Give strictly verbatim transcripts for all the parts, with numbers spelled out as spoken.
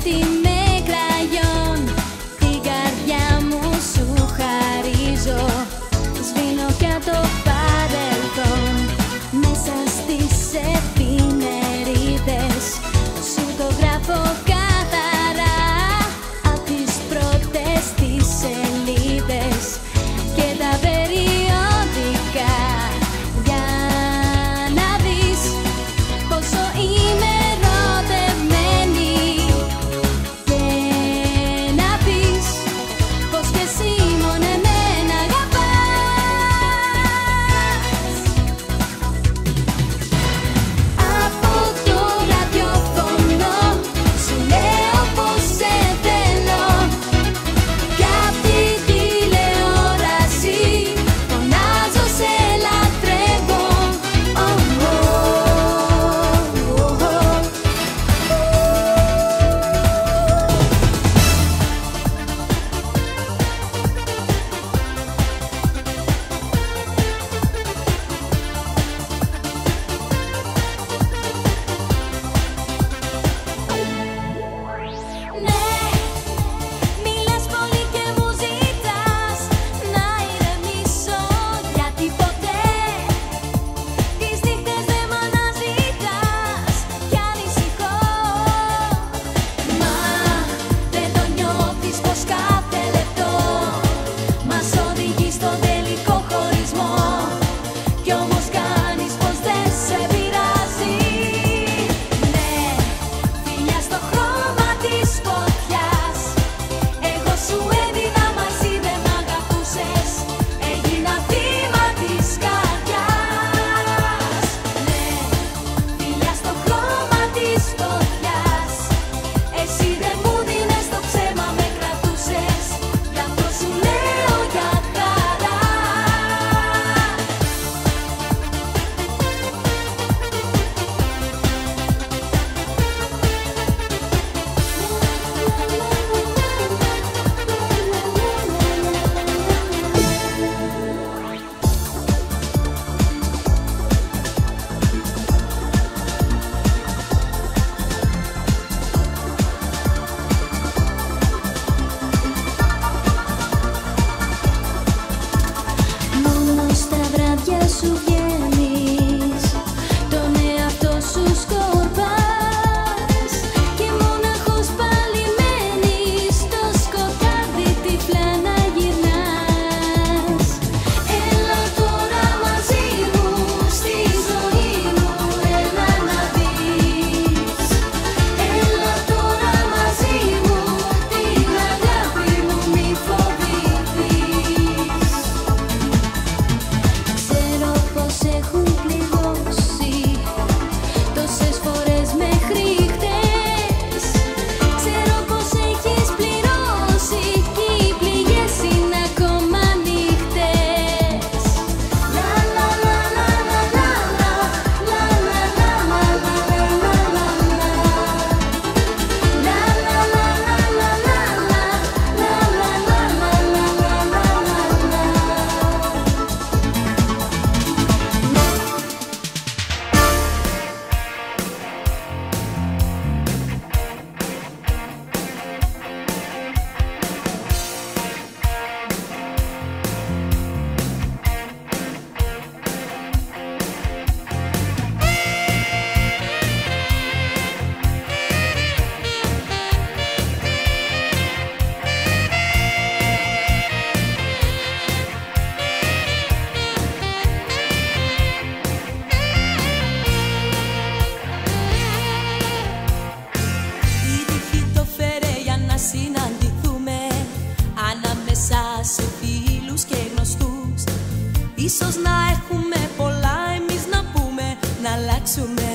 Ίσως να έχουμε πολλά εμείς να πούμε, να αλλάξουμε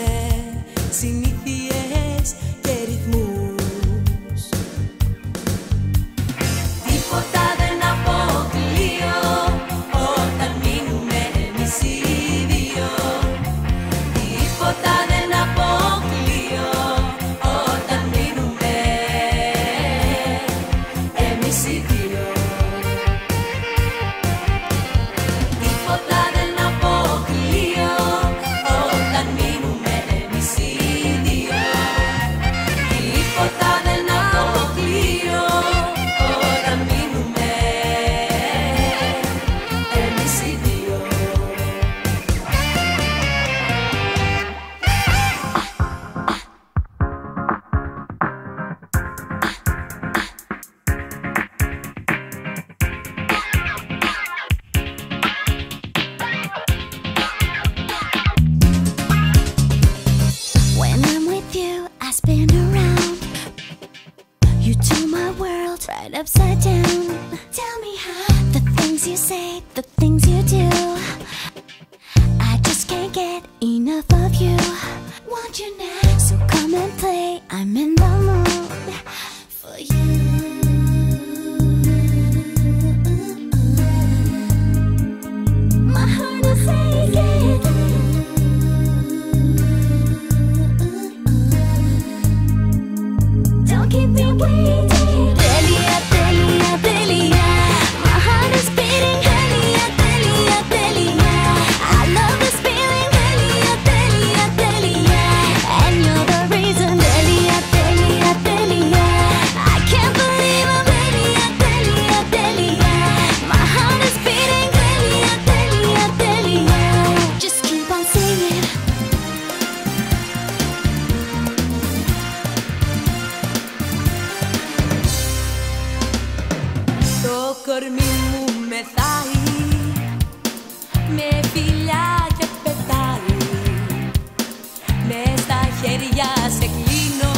συνήθειες και ρυθμούς. Τίποτα δεν αποκλείω όταν μείνουμε εμείς οι δύο. Τίποτα δεν αποκλείω όταν μείνουμε εμείς οι δύο. right upside down. Tell me how. The things you say, the things you do, I just can't get enough of you. Want you now, so come and play. I'm in the mood for you. My heart is aching. Don't keep me waiting. Delia, Delia, Delia. My heart is beating. Delia, Delia, Delia. I love this feeling. Delia, Delia, Delia. And you're the reason. Delia, Delia, Delia. I can't believe I'm Delia, Delia, Delia. My heart is beating. Delia, Delia, Delia. Just keep on singing. Το κορμί μου μεθάει, με φιλιά και πετάει. Μες στα χέρια σε κλείνω,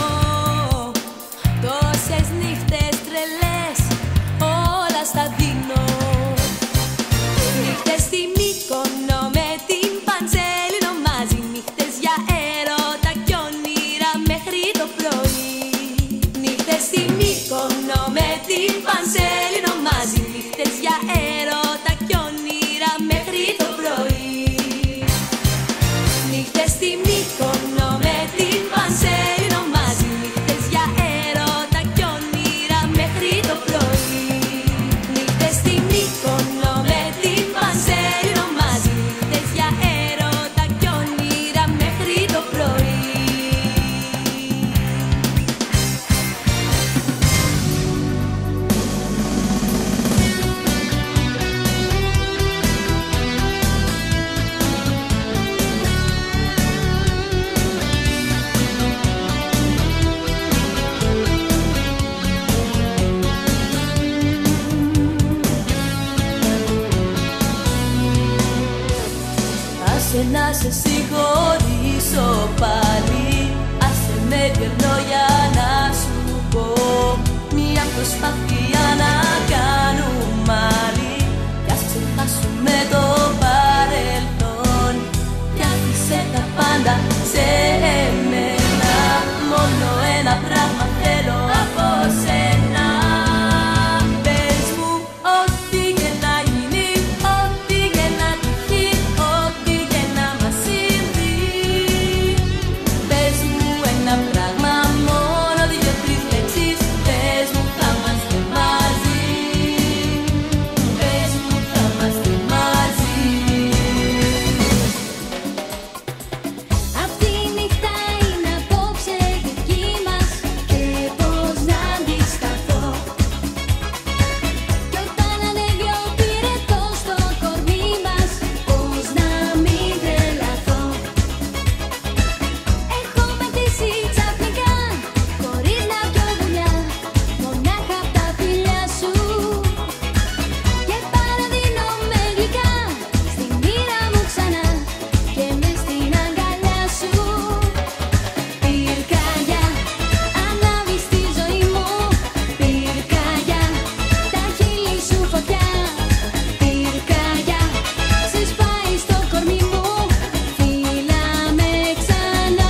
τόσες νύχτες τρελές, όλα στα δίνω. Νύχτες στη Μύκονο με την Πανσέλινο μαζί, νύχτες για έρωτα κι όνειρα μέχρι το πρωί. Νύχτες στη Μύκονο με την Πανσέλινο μαζί, νύχτες για έρωτα κι όνειρα μέχρι το πρωί. Νύχτες στη Μύκονο με την Πανσέλινο μαζί, νύχτες για έρωτα κι όνειρα μέχρι το πρωί. Νύχτες στη Μύκονο με την Πανσέλινο μαζί, νύχτες για έρωτα κι όνειρα μέχρι το πρωί. Άσε να σε συγχωρήσω πάλι, άσε με δυο λόγια να σου πω. Μια προσπάθεια να κάνουμε άλλη, κι ας ξεχάσουμε το παρελθόν. Κι άφησε τα πάντα σε εμένα, μόνο ένα πράγμα θέλω από σένα. Πες μου ό,τι και να γίνει, ό,τι και να τυχεί, ό,τι και να μας συμβεί. Πες μου ένα πράγμα, μόνο δύο-τρεις λέξεις. Πες μου θα είμαστε μαζί. Πες μου θα είμαστε μαζί. Αυτή η νύχτα είναι απόψε δική μας και πώς να αντισταθώ. Κι όταν ανέβει ο πυρετός στο κορμί μας, πώς να μην τρελαθώ. Έχω μετρήσει ξαφνικά, χωρίς να πιω δουλειά, μονάχα απ' τα φιλιά σου. Και παραδίνομαι γλυκά στη μοίρα μου ξανά και μες στην αγκαλιά σου. Πυρκαγιά, ανάβεις τη ζωή μου. Πυρκαγιά, τα χείλη σου φωτιά. Πυρκαγιά, σε σπάει στο κορμί μου. Φίλα με ξανά.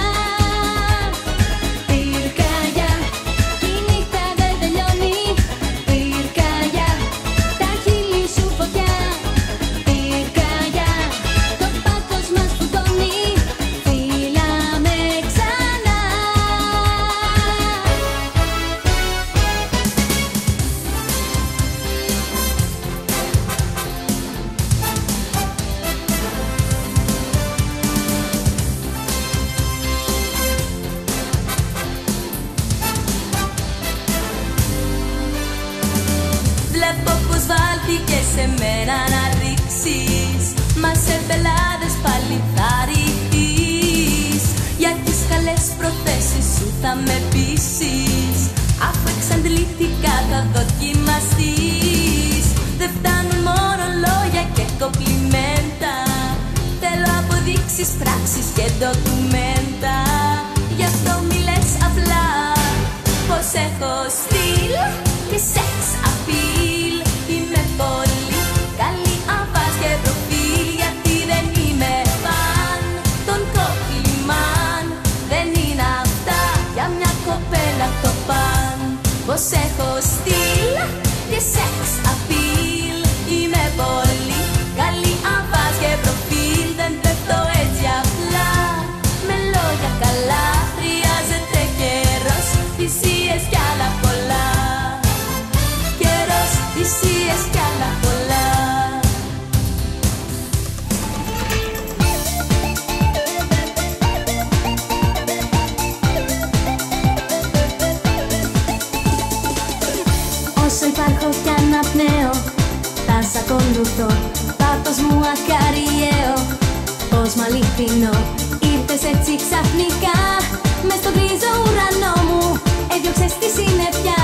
Πυρκαγιά, κι η νύχτα δεν τελειώνει. Πυρκαγιά, τα χείλη σου φωτιά. Πυρκαγιά, το πάθος μας φουντώνει. Φίλα με ξανά. Βλέπω πως βάλθηκε σε μένα να ρίξεις, μα σε πελάδες πάλι θα ρηχτείς. Για τις καλές προθέσεις σου θα με πείσεις, αφού εξαντλητικά θα δοκιμαστείς. Δεν φτάνουν μόνο λόγια και κομπλιμέντα, θέλω αποδείξεις, πράξεις και ντοκουμέντα. Γι' αυτό μη λες απλά πως έχω στυλ και σεξ Όσο υπάρχω κι αναπνέω, θα σ' ακολουθώ. Πάθος μου ακαριαίο, πως μ' αληθινό. Ήρθες έτσι ξαφνικά, μες στον γκρίζο ουρανό μου έδιωξες τη συννεφιά.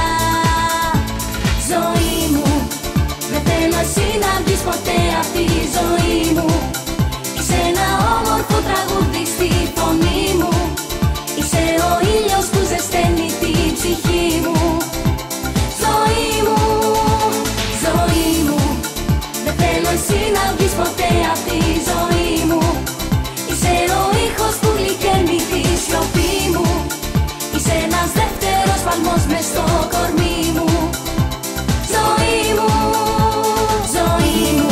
Ζωή μου, δεν θέλω εσύ να βγεις ποτέ απ' τη ζωή μου. Είσαι ένα όμορφο τραγούδι στη φωνή μου. Είσαι ο ήλιος που ζεσταίνει την ψυχή μου. Ζωή μου, ζωή μου, δεν θέλω εσύ να βγεις ποτέ απ' τη ζωή μου. Είσαι ο ήχος που γλυκαίνει τη σιωπή μου. Είσαι ένας δεύτερος παλμός μες στο κορμί μου. Ζωή μου, ζωή μου.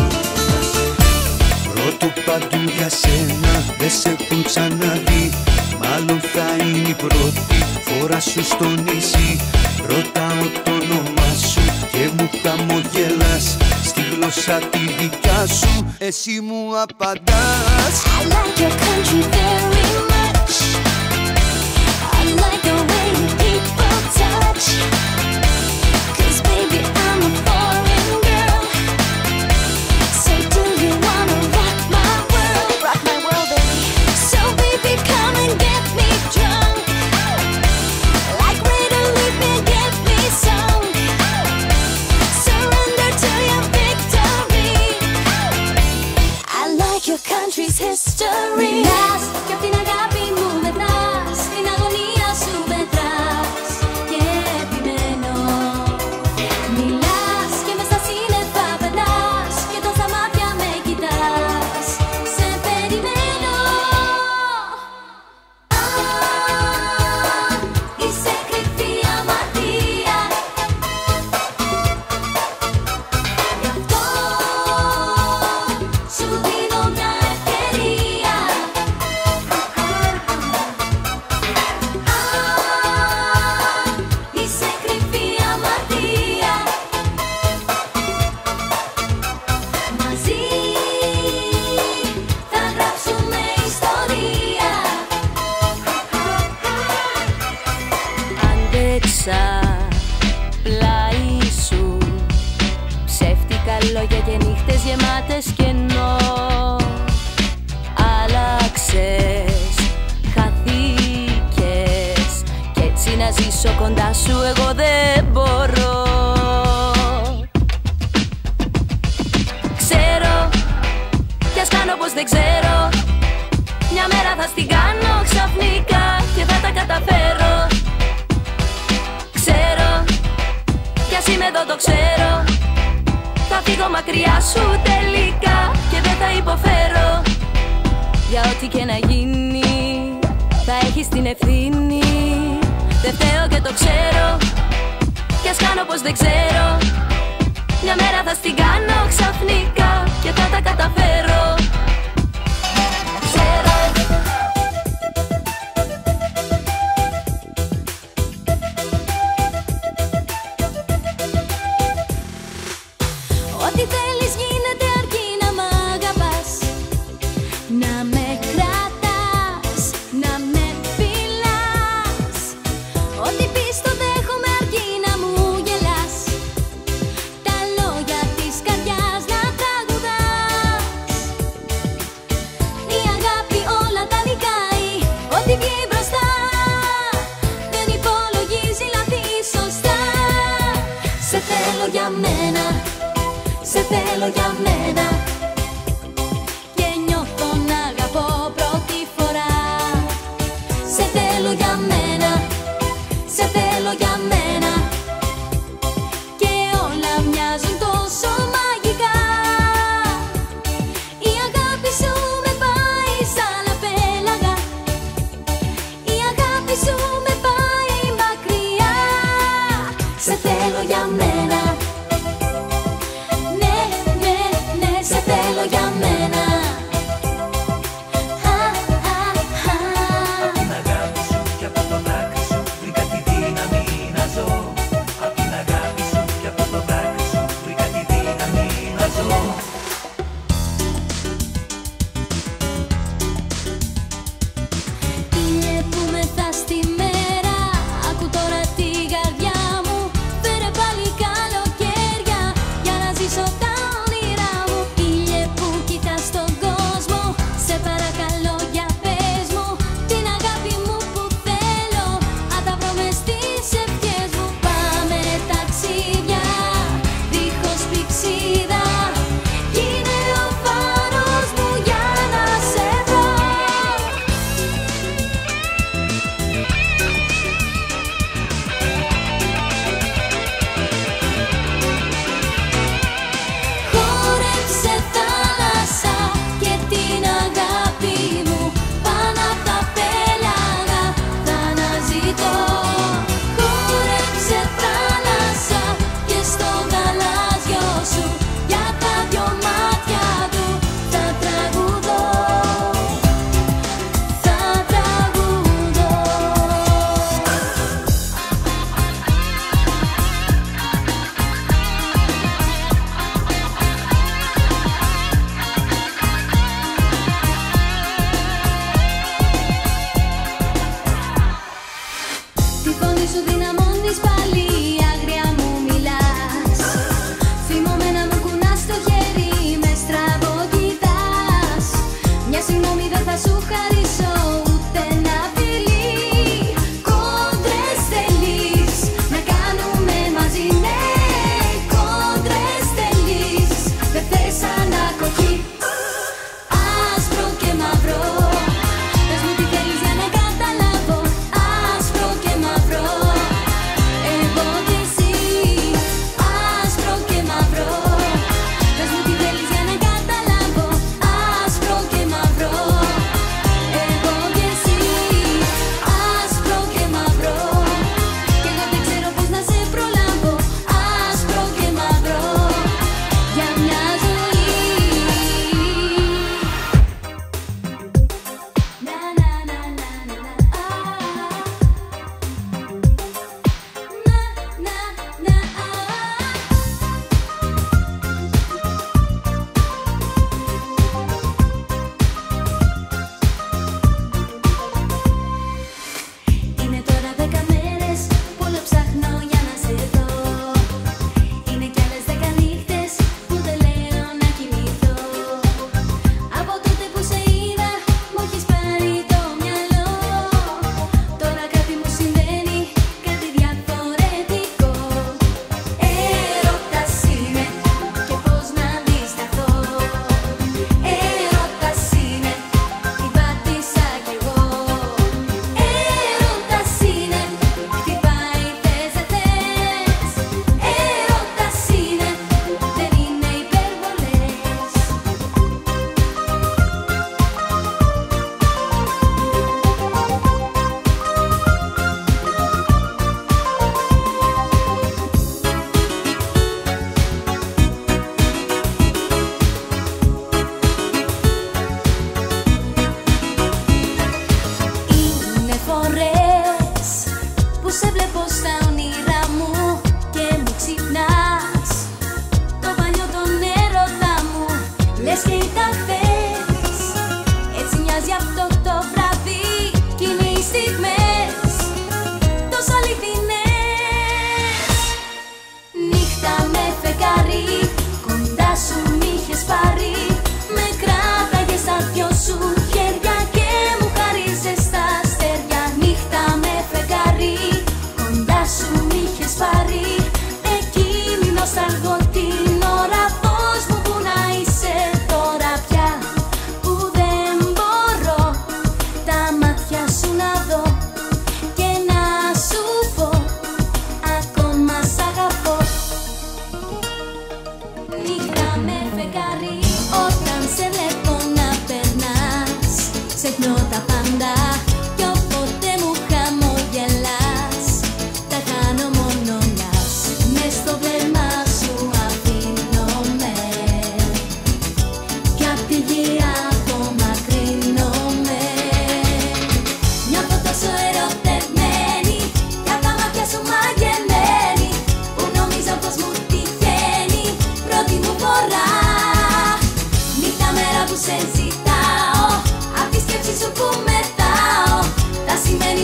Πρώτο παντού για σένα, δεν σε έχουν ξαναδεί. Μάλλον θα είναι η πρώτη φορά σου στο νησί. Ρωτάω το όνομά σου και μου χαμογελάς. Στη γλώσσα τη δικιά σου εσύ μου απαντάς. I like your country very much. I like the way people touch. 'Cause baby I'm a foreign girl. So do you wanna rock my world? Rock my world, baby. So baby come and get me drunk. Like rain to leave me, get me sung. Surrender to your victory. I like your country's history. Μιλάς κι απ' την αγάπη μου μετράς, την αγωνία σου μετράς και επιμένω. Μιλάς και μες στα σύννεφα πετάς και όταν στα μάτια με κοιτάς, σε περιμένω. Α, είσαι κρυφή αμαρτία. Γι' αυτό σου δίνω μια ευκαιρία. Α, είσαι κρυφή αμαρτία. Μαζί θα γράψουμε ιστορία. Άντεξα πλάι σου, ψεύτικα λόγια και νύχτες γεμάτες κενό. Άλλαξες, χαθήκες κι έτσι να ζήσω κοντά σου εγώ δεν μπορώ. Ξέρω κι ας κάνω πως δεν ξέρω, μια μέρα θα στην κάνω ξαφνικά και θα τα καταφέρω. Ξέρω κι ας είμαι εδώ το ξέρω, θα φύγω μακριά σου τελικά και δεν θα υποφέρω. Για ό,τι και να γίνει θα έχεις την ευθύνη. Δεν φταίω και το ξέρω, κι ας κάνω πως δεν ξέρω, μια μέρα θα στην κάνω ξαφνικά και θα τα καταφέρω. Ξέρω. Ό,τι θέλεις γίνεται αρκεί να μ' αγαπάς. Να με κρατάς, να με φυλάς. Ό,τι πεις το δέχομαι αρκεί να μου γελάς. Τα λόγια της καρδιάς να τραγουδάς. Η αγάπη όλα τα νικάει, ό,τι βγει μπροστά δεν υπολογίζει λάθη σωστά. Σε θέλω για μένα, σε θέλω για μένα και νιώθω να αγαπώ πρώτη φορά. Σε θέλω για μένα, σε θέλω για μένα και όλα μοιάζουν τόσο μαγικά. Η αγάπη σου με πάει σαν άλλα πέλαγα. Η αγάπη σου με πάει μακριά. Σε θέλω για μένα. Ναι, ναι, ναι, σε θέλω.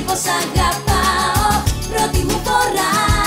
πως αγαπάω πρώτη μου φορά.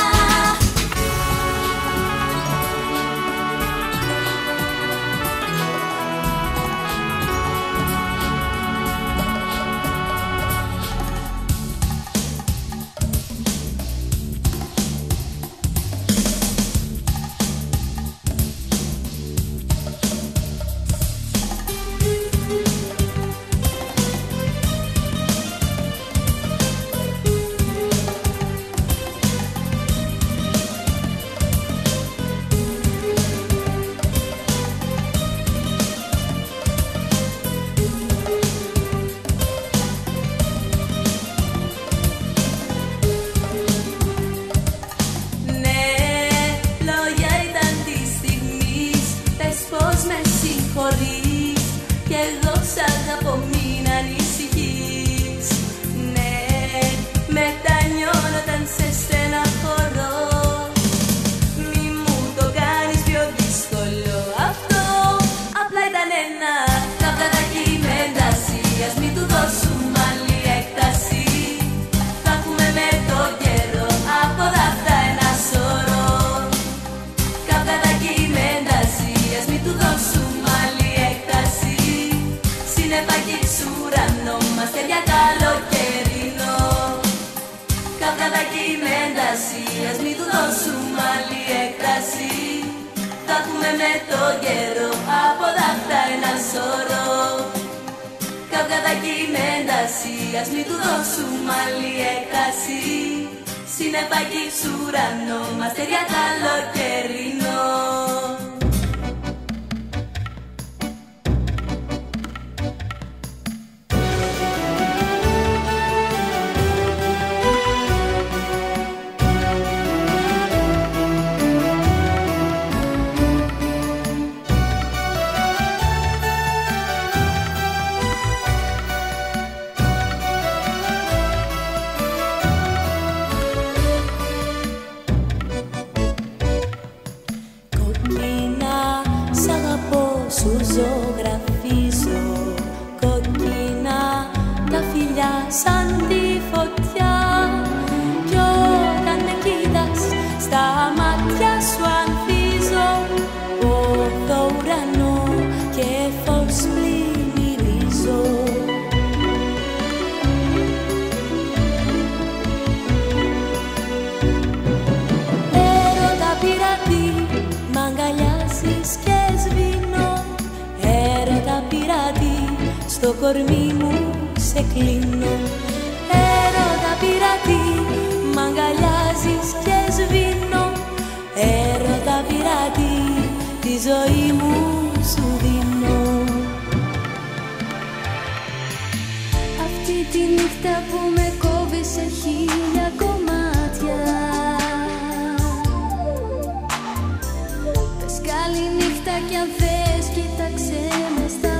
Κι εγώ σ' αγαπώ, μην ανησυχείς. Ναι, μετανιώνω όταν σε στεναχωρώ. Μη μου το κάνεις πιο δύσκολο αυτό. Απλά ήταν ένα καυγαδάκι με ένταση. Ας μην του δώσουμε άλλη έκταση. Θα έχουμε με το καιρό από δάφτα ένα σωρό. Καυγαδάκι με ένταση. Ας μην του δώσουμε άλλη έκταση. Συνεπάκι σου ουρανό μας για καλοκαιρινό. Καυγαδάκι με ένταση. Ας μην του δώσουμε άλλη έκταση. Θα έχουμε με το καιρό από δάφτα ένα σωρό. Καυγαδάκι με ένταση. Ας μην του δώσουμε άλλη έκταση. Συνεπάκι σου ουρανό μας για καλοκαιρινό. Σου ζωγραφίζω κόκκινα τα φιλιά σαν τη φωτιά. Κι όταν με κοίτας στα μάτια σου ανθίζω. Πόθο ουρανό και φως πλημμυρίζω. Έρωτα πειρατή μ' αγκαλιάζεις και σβήνω. Έρωτα πειράτη, στο κορμί μου σε κλείνω. Έρωτα πειράτη, μ' αγκαλιάζεις και σβήνω. Έρωτα πειράτη, τη ζωή μου σου δίνω. Αυτή τη νύχτα που με κόβει σε χίλια κομμάτια. Πες καλή νύχτα κι αν θες κοίταξε με στα